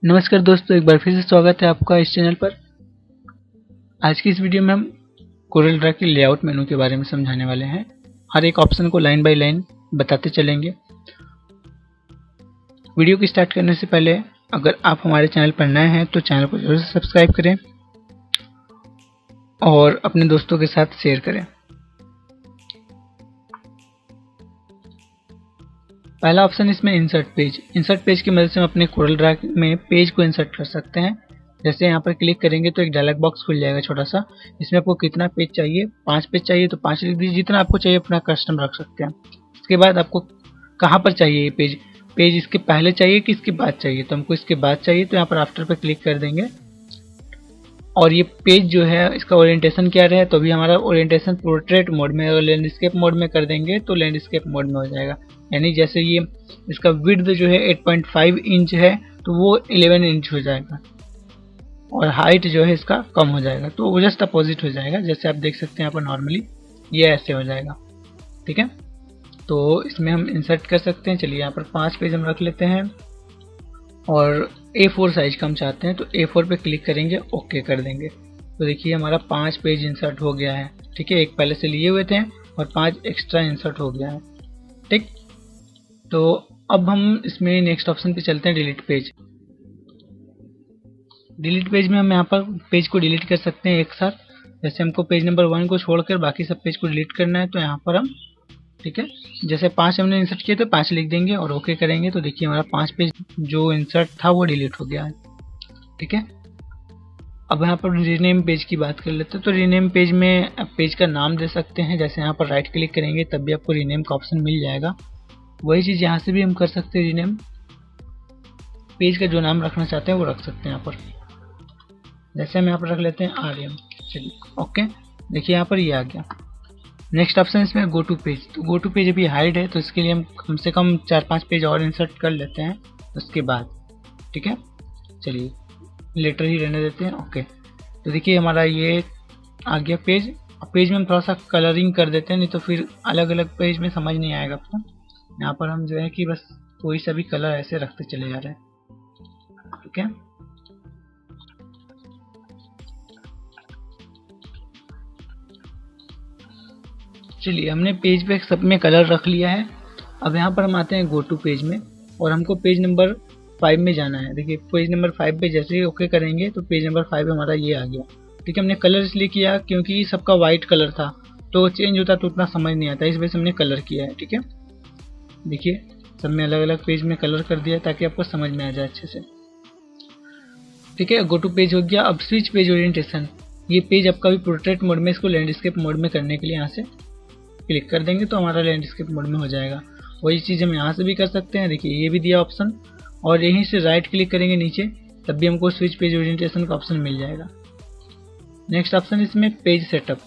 नमस्कार दोस्तों, एक बार फिर से स्वागत है आपका इस चैनल पर। आज की इस वीडियो में हम कोरल ड्रा के लेआउट मेनू के बारे में समझाने वाले हैं। हर एक ऑप्शन को लाइन बाय लाइन बताते चलेंगे। वीडियो को स्टार्ट करने से पहले अगर आप हमारे चैनल पर नए हैं तो चैनल को जरूर से सब्सक्राइब करें और अपने दोस्तों के साथ शेयर करें। पहला ऑप्शन इसमें इंसर्ट पेज। इंसर्ट पेज की मदद से हम अपने कोरल ड्रा में पेज को इंसर्ट कर सकते हैं। जैसे यहाँ पर क्लिक करेंगे तो एक डायलॉग बॉक्स खुल जाएगा छोटा सा। इसमें आपको कितना पेज चाहिए, 5 पेज चाहिए तो 5 लिख दीजिए, जितना आपको चाहिए अपना कस्टम रख सकते हैं। इसके बाद आपको कहाँ पर चाहिए ये पेज इसके पहले चाहिए कि इसके बाद चाहिए, तो हमको इसके बाद चाहिए तो यहाँ पर आफ्टर पे क्लिक कर देंगे और ये पेज जो है इसका ओरिएंटेशन क्या रहे, तो अभी हमारा ओरिएंटेशन पोर्ट्रेट मोड में और लैंडस्केप मोड में कर देंगे तो लैंडस्केप मोड में हो जाएगा। यानी जैसे ये इसका विड्थ जो है 8.5 इंच है तो वो 11 इंच हो जाएगा और हाइट जो है इसका कम हो जाएगा, तो वो जस्ट अपोजिट हो जाएगा। जैसे आप देख सकते हैं यहाँ पर नॉर्मली ये ऐसे हो जाएगा। ठीक है, तो इसमें हम इंसर्ट कर सकते हैं। चलिए यहाँ पर 5 पेज हम रख लेते हैं और A4 साइज का हम चाहते हैं तो A4 पे क्लिक करेंगे, ओके कर देंगे। तो देखिए हमारा 5 पेज इंसर्ट हो गया है। ठीक है, एक पहले से लिए हुए थे और 5 एक्स्ट्रा इंसर्ट हो गया है। ठीक, तो अब हम इसमें नेक्स्ट ऑप्शन पे चलते हैं, डिलीट पेज। डिलीट पेज में हम यहाँ पर पेज को डिलीट कर सकते हैं एक साथ। जैसे हमको पेज नंबर 1 को छोड़कर बाकी सब पेज को डिलीट करना है तो यहाँ पर हम, ठीक है, जैसे 5 हमने इंसर्ट किए तो 5 लिख देंगे और ओके करेंगे तो देखिए हमारा 5 पेज जो इंसर्ट था वो डिलीट हो गया है। ठीक है, अब यहाँ पर रीनेम पेज की बात कर लेते हैं। तो रीनेम पेज में पेज का नाम दे सकते हैं। जैसे यहाँ पर राइट क्लिक करेंगे तब भी आपको रीनेम का ऑप्शन मिल जाएगा। वही चीज़ यहाँ से भी हम कर सकते हैं, रीनेम पेज का जो नाम रखना चाहते हैं वो रख सकते हैं यहाँ पर। जैसे हम यहाँ पर रख लेते हैं आर्यन। चलिए ओके, देखिए यहाँ पर ये आ गया। नेक्स्ट ऑप्शन इसमें गो टू पेज। तो गो टू पेज अभी हाइड है तो इसके लिए हम कम से कम 4-5 पेज और इंसर्ट कर लेते हैं उसके बाद। ठीक है, चलिए लेटर ही रहने देते हैं, ओके। तो देखिए हमारा ये आ गया पेज। पेज में हम थोड़ा सा कलरिंग कर देते हैं, नहीं तो फिर अलग अलग पेज में समझ नहीं आएगा आपको। यहाँ पर हम जो है कि बस कोई सा भी कलर ऐसे रखते चले जा रहे हैं। ठीक है, चलिए हमने पेज पे सब में कलर रख लिया है। अब यहाँ पर हम आते हैं गो टू पेज में और हमको पेज नंबर 5 में जाना है। देखिए पेज नंबर 5 पे जैसे ही ओके करेंगे तो पेज नंबर 5 हमारा ये आ गया। ठीक है, हमने कलर इसलिए किया क्योंकि सबका वाइट कलर था तो चेंज होता तो उतना समझ नहीं आता, इस वजह से हमने कलर किया है। ठीक है, देखिए सब में अलग अलग पेज में कलर कर दिया ताकि आपको समझ में आ जाए अच्छे से। ठीक है, गो टू पेज हो गया। अब स्विच पेज ओरिएंटेशन। ये पेज आपका भी पोर्ट्रेट मोड में, इसको लैंडस्केप मोड में करने के लिए यहाँ से क्लिक कर देंगे तो हमारा लैंडस्केप मोड में हो जाएगा। वही चीज़ हम यहाँ से भी कर सकते हैं। देखिए ये भी दिया ऑप्शन और यहीं से राइट क्लिक करेंगे नीचे तब भी हमको स्विच पेज ओरिएंटेशन का ऑप्शन मिल जाएगा। नेक्स्ट ऑप्शन इसमें पेज सेटअप।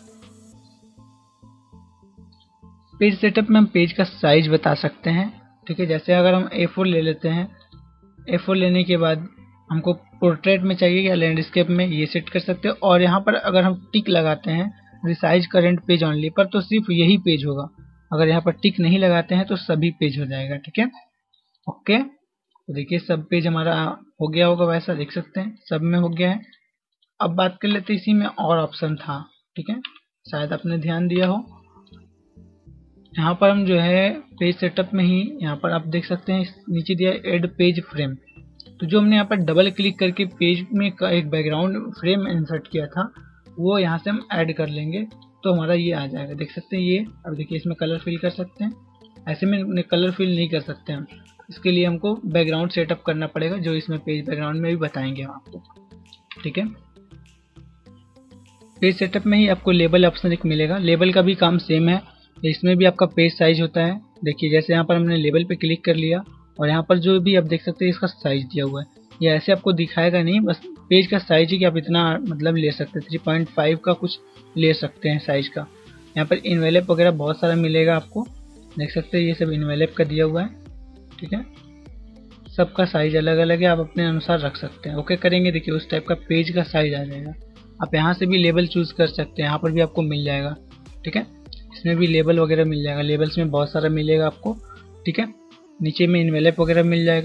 पेज सेटअप में हम पेज का साइज बता सकते हैं। ठीक है, जैसे अगर हम A4 ले लेते हैं, A4 लेने के बाद हमको पोर्ट्रेट में चाहिए या लैंडस्केप में, ये सेट कर सकते हैं। और यहाँ पर अगर हम टिक लगाते हैं रिसाइज करेंट पेज ऑनली पर तो सिर्फ यही पेज होगा। अगर यहाँ पर टिक नहीं लगाते हैं तो सभी पेज हो जाएगा। ठीक है, ओके। तो देखिए सब पेज हमारा हो गया होगा, वैसा देख सकते हैं सब में हो गया है। अब बात कर लेते हैं, इसी में और ऑप्शन था। ठीक है, शायद आपने ध्यान दिया हो। यहाँ पर हम जो है पेज सेटअप में ही यहाँ पर आप देख सकते हैं नीचे दिया एड पेज फ्रेम। तो जो हमने यहाँ पर डबल क्लिक करके पेज में एक बैकग्राउंड फ्रेम इंसर्ट किया था वो यहाँ से हम ऐड कर लेंगे तो हमारा ये आ जाएगा। देख सकते हैं ये। अब देखिए इसमें कलर फिल कर सकते हैं, ऐसे में कलर फिल नहीं कर सकते हम। इसके लिए हमको बैकग्राउंड सेटअप करना पड़ेगा जो इसमें पेज बैकग्राउंड में भी बताएंगे हम आपको। ठीक है, पेज सेटअप में ही आपको लेबल ऑप्शन एक मिलेगा। लेबल का भी काम सेम है, इसमें भी आपका पेज साइज होता है। देखिए जैसे यहाँ पर हमने लेबल पे क्लिक कर लिया और यहाँ पर जो भी आप देख सकते हैं इसका साइज दिया हुआ है। ये ऐसे आपको दिखाएगा नहीं, बस पेज का साइज है कि आप इतना मतलब ले सकते हैं, 3.5 का कुछ ले सकते हैं साइज का। यहाँ पर इन्वेलप वगैरह बहुत सारा मिलेगा आपको, देख सकते हैं ये सब इन्वेलप का दिया हुआ है। ठीक है, सबका साइज अलग अलग है, आप अपने अनुसार रख सकते हैं। ओके करेंगे, देखिए उस टाइप का पेज का साइज आ जाएगा। आप यहाँ से भी लेबल चूज कर सकते हैं, यहाँ पर भी आपको मिल जाएगा। ठीक है, इसमें भी लेबल वगैरह मिल जाएगा, लेबल्स में बहुत सारा मिलेगा आपको। ठीक है, नीचे में इन्वेलप वगैरह मिल जाएगा।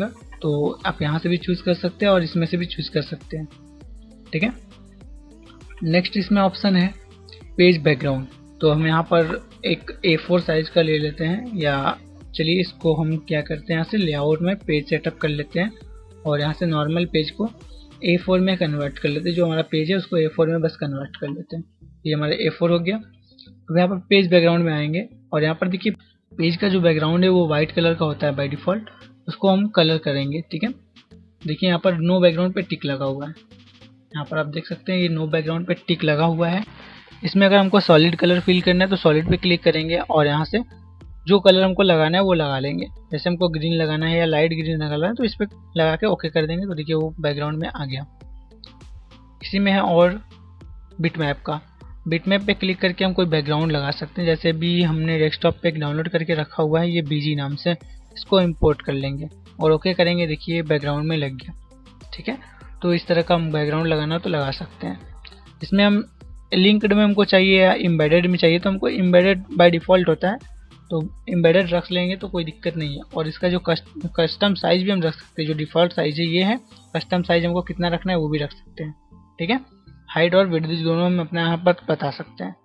तो आप यहाँ से भी चूज़ कर सकते हैं और इसमें से भी चूज़ कर सकते हैं। ठीक है, नेक्स्ट इसमें ऑप्शन है पेज बैकग्राउंड। तो हम यहाँ पर एक A4 साइज का ले लेते हैं, या चलिए इसको हम क्या करते हैं, यहाँ से लेआउट में पेज सेटअप कर लेते हैं और यहाँ से नॉर्मल पेज को A4 में कन्वर्ट कर लेते हैं। जो हमारा पेज है उसको A4 में बस कन्वर्ट कर लेते हैं। ये हमारा A4 हो गया। अब यहाँ पर पेज बैकग्राउंड में आएंगे और यहाँ पर देखिए पेज का जो बैकग्राउंड है वो वाइट कलर का होता है बाय डिफ़ॉल्ट, उसको हम कलर करेंगे। ठीक है, देखिए यहाँ पर नो बैकग्राउंड पे टिक लगा हुआ है। यहाँ पर आप देख सकते हैं ये नो बैकग्राउंड पे टिक लगा हुआ है। इसमें अगर हमको सॉलिड कलर फिल करना है तो सॉलिड पे क्लिक करेंगे और यहाँ से जो कलर हमको लगाना है वो लगा लेंगे। जैसे हमको ग्रीन लगाना है या लाइट ग्रीन लगाना है तो इस पर लगा के ओके कर देंगे, तो देखिए वो बैकग्राउंड में आ गया। इसी में है और बिटमैप का। बिटमैप पे क्लिक करके हम कोई बैकग्राउंड लगा सकते हैं। जैसे भी हमने डेस्कटॉप पे एक डाउनलोड करके रखा हुआ है ये BG नाम से, इसको इंपोर्ट कर लेंगे और ओके करेंगे। देखिए बैकग्राउंड में लग गया। ठीक है, तो इस तरह का हम बैकग्राउंड लगाना तो लगा सकते हैं। इसमें हम लिंक्ड में हमको चाहिए या एम्बेडेड में चाहिए, तो हमको एम्बेडेड बाय डिफ़ॉल्ट होता है, तो एम्बेडेड रख लेंगे तो कोई दिक्कत नहीं है। और इसका जो कस्टम साइज़ भी हम रख सकते हैं। जो डिफ़ॉल्ट साइज़ है ये है, कस्टम साइज़ हमको कितना रखना है वो भी रख सकते हैं। ठीक है, हाइट और विड्थ दोनों हम अपने यहाँ पर बता सकते हैं।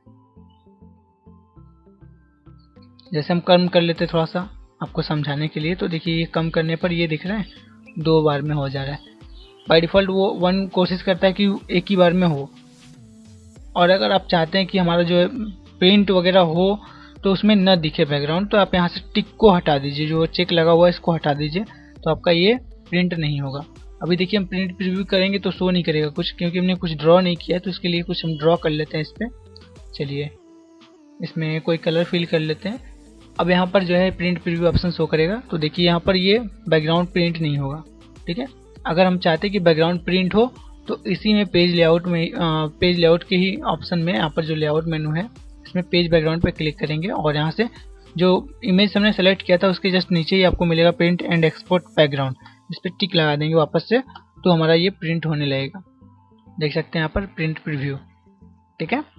जैसे हम कम कर लेते थोड़ा सा आपको समझाने के लिए, तो देखिए ये कम करने पर ये दिख रहा है 2 बार में हो जा रहा है। बाय डिफ़ॉल्ट वो 1 कोशिश करता है कि एक ही बार में हो। और अगर आप चाहते हैं कि हमारा जो प्रिंट वगैरह हो तो उसमें न दिखे बैकग्राउंड, तो आप यहाँ से टिक को हटा दीजिए, जो चेक लगा हुआ है इसको हटा दीजिए, तो आपका ये प्रिंट नहीं होगा। अभी देखिए हम प्रिंट प्रीव्यू करेंगे तो शो नहीं करेगा कुछ, क्योंकि हमने कुछ ड्रॉ नहीं किया है। तो इसके लिए कुछ हम ड्रॉ कर लेते हैं इस पर। चलिए इसमें कोई कलर फिल कर लेते हैं। अब यहाँ पर जो है प्रिंट प्रीव्यू ऑप्शन शो करेगा, तो देखिए यहाँ पर ये बैकग्राउंड प्रिंट नहीं होगा। ठीक है, अगर हम चाहते हैं कि बैकग्राउंड प्रिंट हो तो इसी में पेज लेआउट में पेज लेआउट के ही ऑप्शन में यहाँ पर जो लेआउट मेनू है इसमें पेज बैकग्राउंड पर क्लिक करेंगे और यहाँ से जो इमेज हमने सेलेक्ट किया था उसके जस्ट नीचे ही आपको मिलेगा प्रिंट एंड एक्सपोर्ट बैकग्राउंड, इस पर टिक लगा देंगे वापस से, तो हमारा ये प्रिंट होने लगेगा। देख सकते हैं यहाँ पर प्रिंट प्रीव्यू। ठीक है,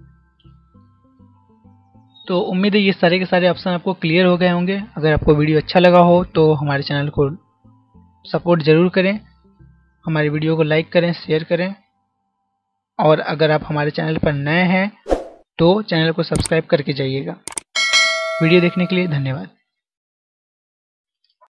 तो उम्मीद है ये सारे के सारे ऑप्शन आपको क्लियर हो गए होंगे। अगर आपको वीडियो अच्छा लगा हो तो हमारे चैनल को सपोर्ट ज़रूर करें, हमारी वीडियो को लाइक करें, शेयर करें, और अगर आप हमारे चैनल पर नए हैं तो चैनल को सब्सक्राइब करके जाइएगा। वीडियो देखने के लिए धन्यवाद।